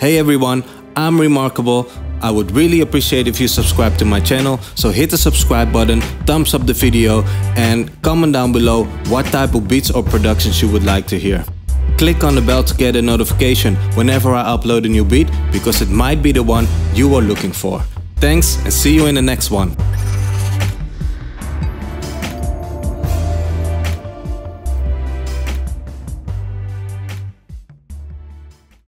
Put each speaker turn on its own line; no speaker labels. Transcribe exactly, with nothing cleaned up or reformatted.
Hey everyone, I'm reMarkable. I would really appreciate if you subscribe to my channel, so hit the subscribe button, thumbs up the video and comment down below what type of beats or productions you would like to hear. Click on the bell to get a notification whenever I upload a new beat, because it might be the one you are looking for. Thanks and see you in the next one.